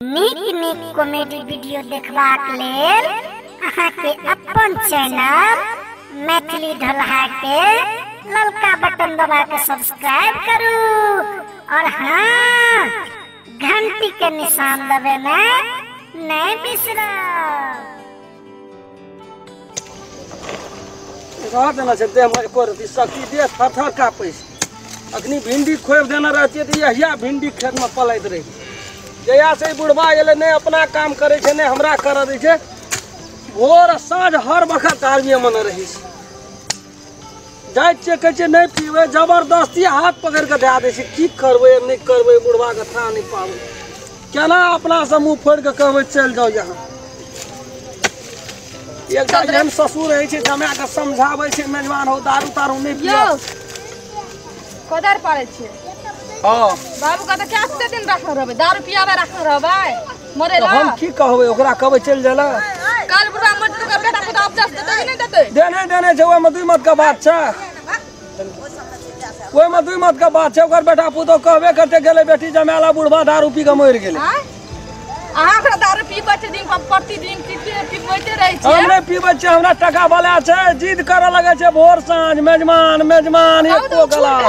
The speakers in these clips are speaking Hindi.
नीक कॉमेडी वीडियो देखबाक लेल अहाँ के अपन चैनल मैथिली ढोलहा के ललका बटन दबा के सब्सक्राइब करू और हाँ घंटी के निशान दबाना नहीं बिसरो। देना छै देह में एको रति शक्ति दे थर कापै छै। अखनी भिंडी खोब देना रहतियै तऽ यहिया भिंडी खेत में पलैत रही। जहिया से बुढ़बा एले नहीं अपना काम करे छै नहीं हमरा कर दै छै। भोर साँझ हर वक्त आर्मी मन रही छै। जाय छै कहै छै नहीं पीबे जबरदस्ती हाथ पकड़ के दे दै छै। की करबै नहीं करबै बुढ़बा के था नहीं पाबै केना अपना से मुंह फोड़ के कहबै चल जाओ यहाँ। एक एहन ससुर रहे छै जमाए के समझाबै छै मेजबान हो दारू तारू नहीं पियो कदर पड़े छै। हां बाबू का तो क्या दिन रखल रहबे दारू पियाबे रखल रहबे मरे ला। हम की कहबै ओकरा कहबै चल जाला काल बुढ़ा मर तो बेटा को अपजास देते कि नहीं देते देने छै ओय में दुई मत के बात छै। ओय में दुई मत के बात छै। ओकर बेटा पुतो कहबे करते गेले बेटी जमाला बुढ़बा दारू पी के मर गेले। अहाँ के दारू पीबै छै दिन प्रतिदिन पीबैते रहै छै। हम नहीं पीबै छै हमरा टका वाला छै जिद करे लगे छै भोर साँझ मेजमान एको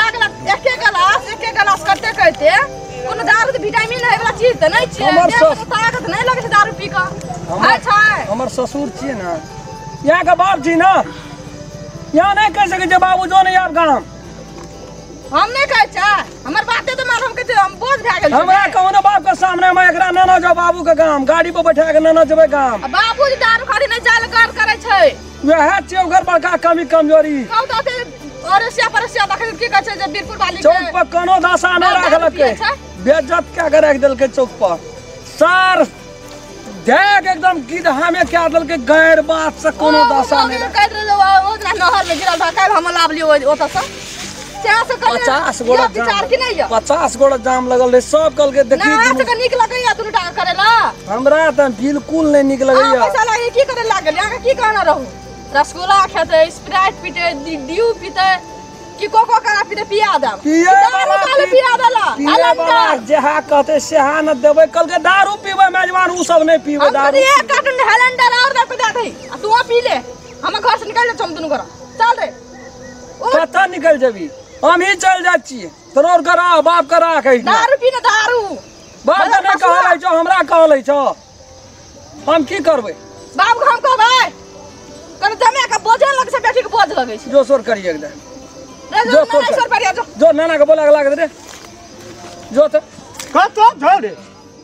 गिलास करते कहते कोनो दारू के विटामिन है वाला चीज त नहीं छै। हमर ताकत नहीं लगे छै दारू पी के है छै। हमर ससुर छियै ना यहाँ के बाप जी ना यहाँ नहीं कह सके छै बाबू जो नहीं आब गाम हम नहीं कहे छै। हमर बाते तो मालूम के हम बोझ भए गेल हमरा कोनो बाप के सामने में एकरा नाना जो बाबू के गाम गाड़ी पर बैठा के नाना जेबै गाम। बाबू जी दारू खाली नहीं जाल कर करे छै वह छै ओकर बड़का कमी कमजोरी। कहू त अरसिया परसिया देखे की कहै छै जे बीरपुर वाली चौक पर कोनो दशा नहीं रखलकै बेइज्जत क्या के रख देलकै चौक पर सर देख एकदम गिदहा में क्या देलकै गैर बात से कोनो दशा नहीं कह दे ओकरा नहर में गिरल था काल हम लाभ लियो ओत से 50 गोड़ा विचार की नहीं 50 गोड़ा जाम लगल रहे सब कल के देखी ना से निक लगैया दुनु टाका करेला हमरा त बिल्कुल नहीं निक लगैया। पैसा लागे की करे लागल यहाँ की कहना रहू रसगुल्ला खेते स्प्राइट पीते ड्यू पीते कि कोको करा पीते पिया दम पिया वाला जहा कहते सेहा न देबै कल के दारू पीबै मेजबान उ सब नहीं पीबै दारू। एक कार्टन हेलेंडर और दे दे दे तू पी ले हम घर से निकल जा हम दुनु घर चल रे कत्ता निकल जेबी हम ही चल जाय छियै तोर करा बाप करा कहि दारू पीना दारू बाप ने नहीं कहलै छौ हमरा कहलै छौ हम की करबै बाप हम कहबै कर जमे का बोझे लग से बेटी के बोझ लगै छै जोसोर करिए एकदम जोसोर पर जो नाना के बोला लाग रे जो त कतो छोड़े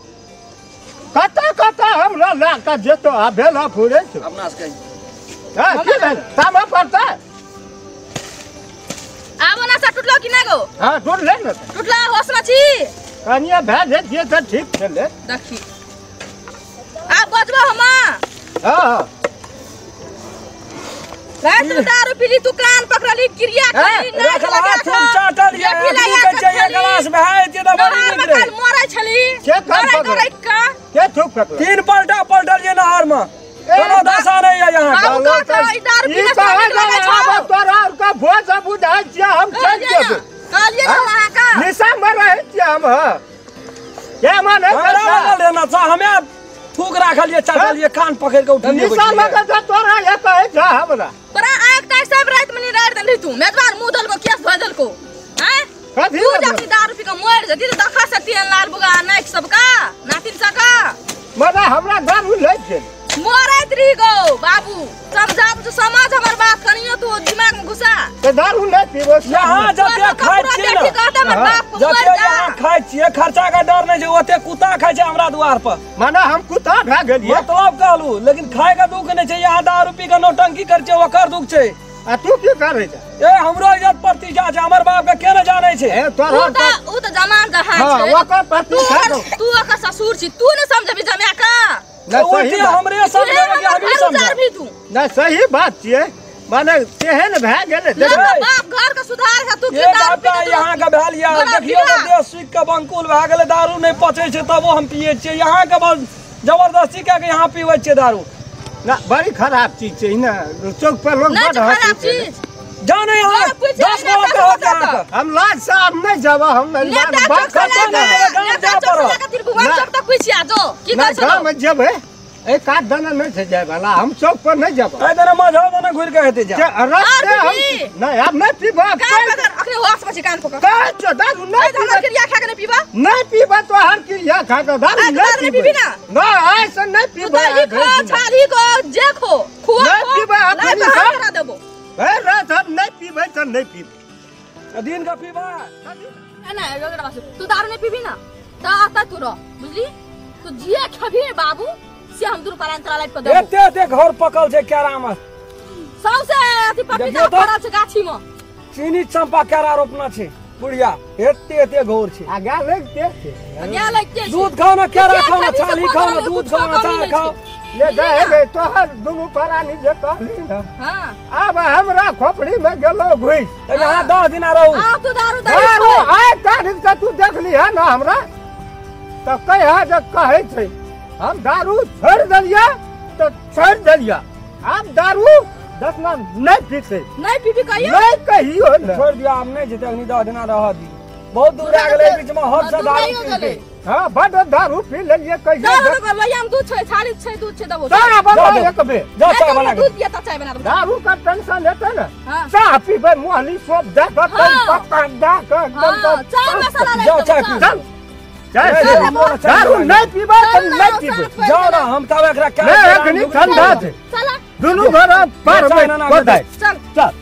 कता हमरा ला का जेतो आ भेला फुरे छ अपना से कहि हां की भेल सामा पड़ता आबो ना सा टुटलो कि नै गो हां टूट ले न टुटला होस ना छी कनिया भए जे त ठीक छले देखी आ बजबो हमा हां रात में दारू पीली तू कान पकड़ली क्रिया करी ना लगा थूक चाटल ये के चाहिए गिलास बहाय जे त बड़ी नीक रे मरै छली के कान पकड़ के थूक पकड़ तीन पलटल ये नहर में कोनो दशा नहीं है यहाँ दारू पीले अब तोरा और का भोज बुझाई छियै हम चल जेबै कालिए ना वहां का निशा में रहै छियै हम के माने लेना चा हमें थूक राखलिए चाटलिए कान पकड़ के उठलिए निशा में के तोरा ये कहै छ हमरा तोरा आंख तार सब रात में निरार दे तू मेजबान मुंह दल को केस भजल को हैं कथी तू जब दारू पी के मर जती तो दखा से तीन लाल बुगा नाक सबका नातिन सका मने हमरा दारू ले छै मरत रही गो बाबू समझा तो समाज हमर बात कनियो तू दिमाग में घुसा ते दारू ले पीबो यहाँ जते खाइ छियै ना जते यहाँ खाइ छियै खर्चा का डर नहीं छै ओते कुत्ता खाइ छै हमरा द्वार पर माने हम कुत्ता भए गेलियै मतलब कहलू लेकिन खाए का दुख नहीं छै यहाँ दारू पी के नौटंकी कर छै ओकर दुख छै। आ तू की करै छ ए हमरो इज्जत प्रतिष्ठा छै हमर बाप के के न जानै छै ए तोरा उ त जमान दहा हां छै ओकर प्रतिष्ठा तू ओकर ससुर छी तू ने समझबी जमे का ना सही हमरे समझे कि अभी समझ भी तू ना सही बात छियै माने केहन भए गेलै बाप घर का सुधार है तू की दारू पी यहाँ का भेल या देखियो त देश सीख के बंकुल भए गेलै दारू नहीं पचै छै तबो हम पियै छियै यहाँ के बस जबरदस्ती के यहाँ पीबै छियै दारू ना बड़ी खराब चीज छै ना चौक पर लोग बड़ खराब चीज जाने यहाँ जा, पूछ 10 ले, गो ले, होता ले, है हम लाज साहब नहीं जावा हम ले बात दा बात चौक से करते ले ना गाँव जा पड़ो। त्रिभुवन चौक तक पूछिया जो की ना कर छलो गाँव में जब है एक आध दाना नहीं से जाए वाला हम चौक पर नहीं जावा ए तेरे मजा बना घुर के हेते जा रास्ते और हम भी? नहीं अब नहीं पीबा कान बदर अखने होश में कान पकड़ का जो दारू नहीं नहीं दाना क्रिया खा के नहीं पीबा नहीं पीबा तो हर की या खा के दारू आज दारू नहीं पीबी ना? ना ऐसा नहीं तू पीबा दही खो छाली को जे खो खुआ नहीं खो पीबा, आप लाई नहीं तो खा। करा देबो है रात हम नहीं पीबे तो नहीं पीबे दिन का पीबा है ना योगरा वासु तू दारू नहीं पीबी ना ता आता तू रो बुझली तू जिए खबी बाबू से हम दूर परांतरा लाइफ को देबो एते घर पकल छै केराम सबसे अति पपीता देखियो तो। फड़ा छै गाछी में चीनी चंपा केरा रोपना छै बुढ़िया एते घोर छै आगा लगते थे क्या लगते छै? दूध खाओ ना केरा क्या खाओ ना खाबी से छाली पकड़ खाओ ना ले, दूध कुछ खाओ ना कमी चाय नहीं खाओ ले जाए गे तो हर दुनु परानी जे कहली ना हां अब हमरा खोपड़ी में गेलो घुस तो यहाँ 10 दिन रहू आ तू दारू दारू दारू आय तारीख का तू देख ली है ना हमरा तो कह जे कहे छै हम दारू छोड़ दिया तो छोड़ दिया अब दारू 10 ना नहीं पीते नहीं पीबी कहियो नहीं कहियो ना छोड़ दिया हम नहीं जेते अग्नि 10 दिन रह दी बहुत दूर आ गेले बीच में हद से दारू पी के हां बड़ दारू पी लेलिए कहियो दारू को लइया हम दूध छै छाली छै दूध छै देबो चाय बना दो। एक बे जा चाय बना के दूध पिया ता चाय बना दो दारू का टेंशन लेते ना हां चाय पीबे मोहली सब दे के हाँ। पक्का दा के हां चाय मसाला ले जाओ चाय पी चल चाय नहीं, पी। नहीं, नहीं, दारू नहीं, नहीं पीबा तो चल, नहीं ना, पीबे साथ जाओ ना हम तब एकरा क्या नहीं, अग्नि ठंडा छै चला दुनु घर पार चाय में ना कोदाय चल चल